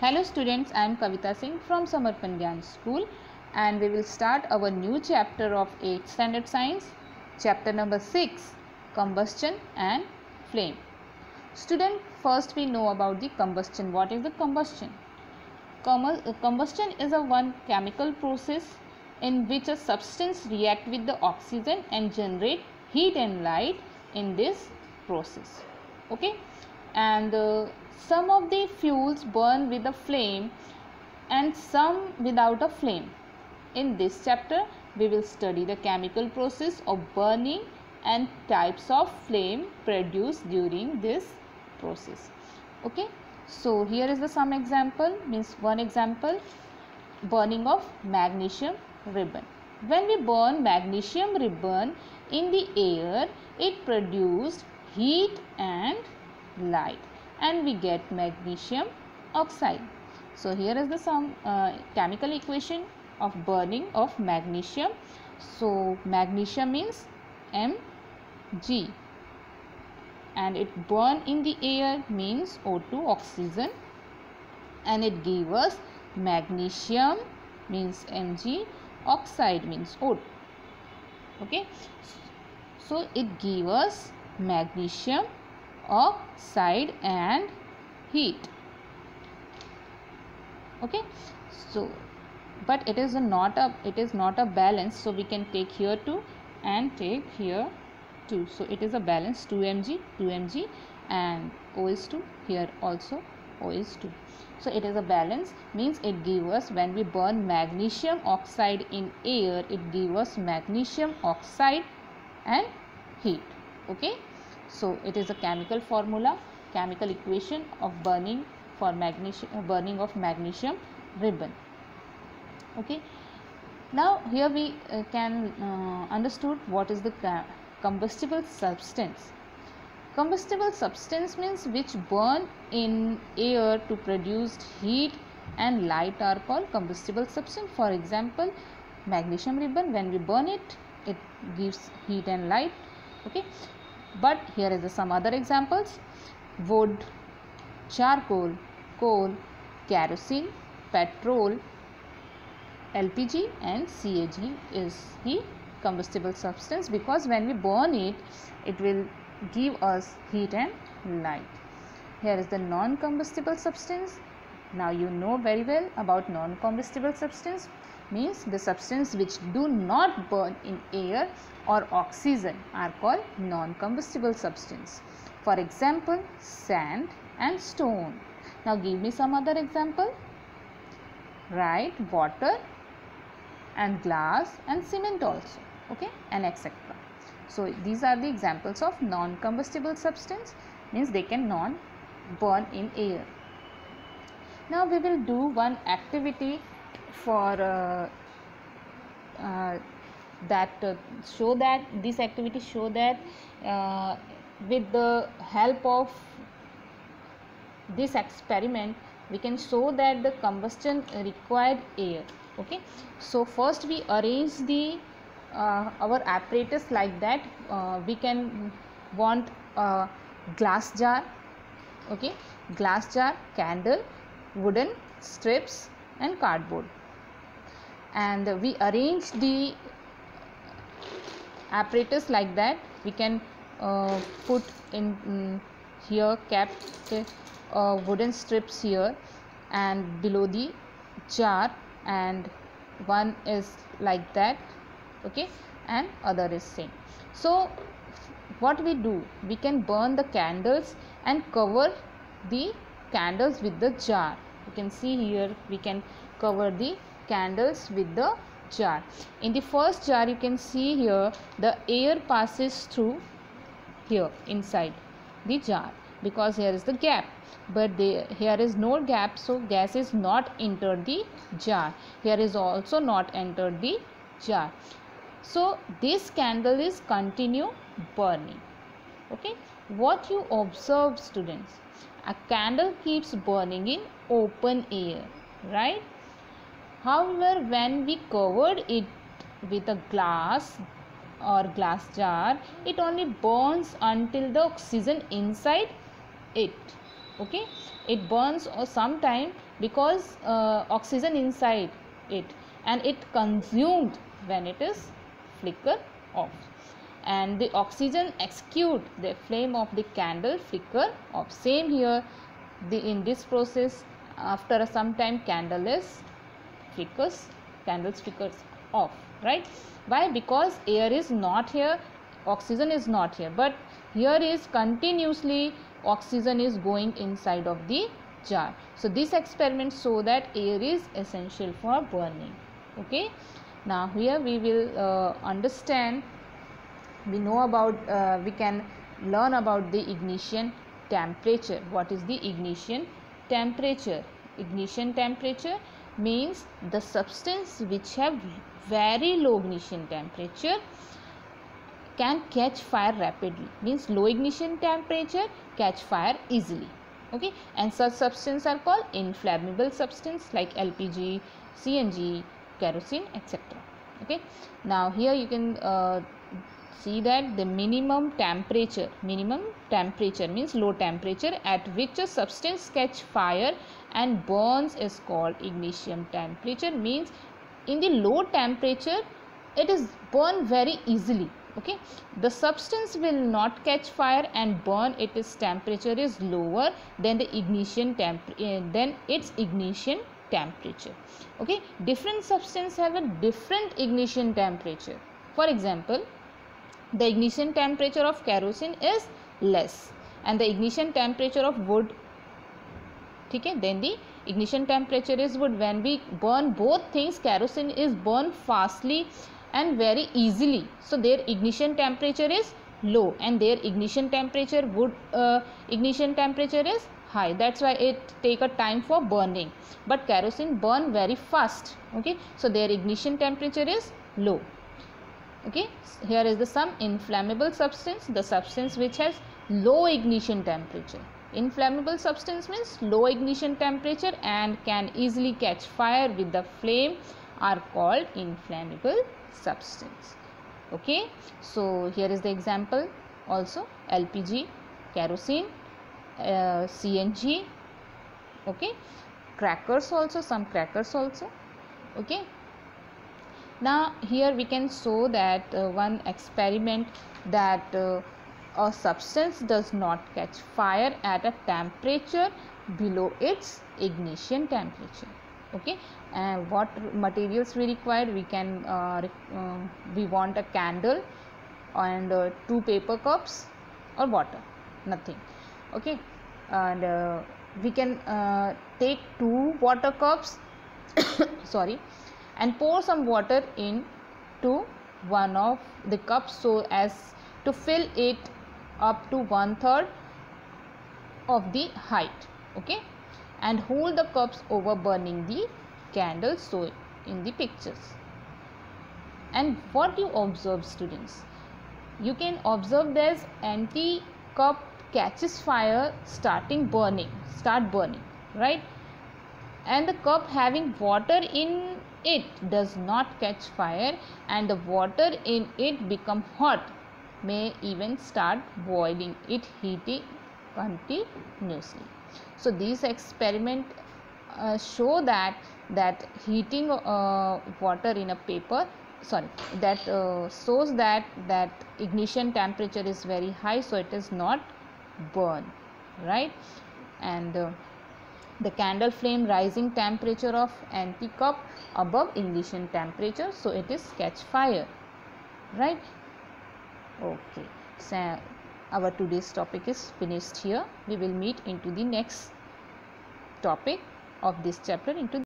Hello students, I am Kavita Singh from Samarpan Gyan School and we will start our new chapter of 8th standard science, chapter number 6, combustion and flame. Student, first we know about the combustion. What is the combustion? Combustion is a one chemical process in which a substance react with the oxygen and generate heat and light in this process. Okay, and some of the fuels burn with a flame and some without a flame. In this chapter we will study the chemical process of burning and types of flame produced during this process. Okay, so here is the some example, means one example, burning of magnesium ribbon. When we burn magnesium ribbon in the air, it produced heat and light and we get magnesium oxide. So here is the some chemical equation of burning of magnesium. So magnesium means Mg and it burn in the air means O2 oxygen and it give us magnesium means Mg, oxide means O2. Okay, so it give us magnesium oxide and heat. Okay, so but it is not a balance, so we can take here 2 and take here 2, so it is a balance, 2 mg and O is 2, here also O is 2, so it is a balance, means it give us, when we burn magnesium oxide in air, it give us magnesium oxide and heat. Okay, so it is a chemical formula, chemical equation of burning for burning of magnesium ribbon. Okay, now here we can understood what is the combustible substance. Combustible substance means which burn in air to produce heat and light are called combustible substance. For example, magnesium ribbon, when we burn it, it gives heat and light. Okay, but here is some other examples: wood, charcoal, coal, kerosene, petrol, LPG and CAG is the combustible substance, because when we burn it, it will give us heat and light. Here is the non-combustible substance. Now you know very well about non-combustible substance, means the substance which do not burn in air or oxygen are called non-combustible substance. For example, sand and stone. Now give me some other example. Right, water and glass and cement also. Okay, and etc. So these are the examples of non-combustible substance, means they can non burn in air. Now we will do one activity for show that this activity show that with the help of this experiment we can show that the combustion required air. Okay, so first we arrange the our apparatus like that. We can want a glass jar. Okay, glass jar, candle, wooden strips and cardboard, and we arrange the apparatus like that. We can put in here kept wooden strips here and below the jar, and one is like that. Okay, and other is same. So what we do, we can burn the candles and cover the candles with the jar. You can see here we can cover the candles with the jar. In the first jar you can see here the air passes through here inside the jar, because here is the gap, but here is no gap, so gas is not entered the jar. Here is also not entered the jar, so this candle is continue burning. Okay, what you observe, students, a candle keeps burning in open air, right? However, when we covered it with a glass or glass jar, it only burns until the oxygen inside it Okay, it burns or sometime because oxygen inside it, and it consumed when it is flicker off, and the oxygen execute the flame of the candle flicker off. Same here, in this process, after some time candles flickers off, right? Why? Because air is not here, oxygen is not here, but here is continuously oxygen is going inside of the jar. So this experiment show that air is essential for burning. Okay, now here we will understand, we know about we can learn about the ignition temperature. What is the ignition temperature? Ignition temperature means the substance which have very low ignition temperature can catch fire rapidly, means low ignition temperature catch fire easily. Okay, and such substances are called inflammable substance like LPG, CNG, kerosene, etc. Okay, now here you can see that the minimum temperature means low temperature at which a substance catch fire and burns is called ignition temperature. Means in the low temperature it is burn very easily. Okay, the substance will not catch fire and burn, its temperature is lower than the ignition than its ignition temperature. Okay, different substances have a different ignition temperature. For example, the ignition temperature of kerosene is less and the ignition temperature of wood, okay, then the ignition temperature is wood. When we burn both things, kerosene is burned fastly and very easily, so their ignition temperature is low and their ignition temperature wood ignition temperature is high. That's why it take a time for burning, but kerosene burn very fast. Okay, so their ignition temperature is low. Okay, here is the some inflammable substance, the substance which has low ignition temperature. Inflammable substance means low ignition temperature and can easily catch fire with the flame are called inflammable substance. Okay, so here is the example also: LPG, kerosene, CNG. Okay, crackers also, some crackers also. Okay, now here we can show that one experiment that a substance does not catch fire at a temperature below its ignition temperature. Okay, and what materials we require? We can we want a candle and 2 paper cups or water, nothing. Okay, and we can take 2 water cups sorry, and pour some water into one of the cups so as to fill it up to 1/3 of the height. Okay, and hold the cups over burning the candle, so in the pictures. And what you observe, students? You can observe there's empty cup catches fire, start burning, right? And the cup having water in it does not catch fire, and the water in it become hot, may even start boiling, it heating continuously. So these experiment show that heating water in a paper, that shows that ignition temperature is very high, so it is not burn, right? And the candle flame rising temperature of empty cup above ignition temperature, so it is catch fire, right? Okay, so our today's topic is finished here. We will meet into the next topic of this chapter into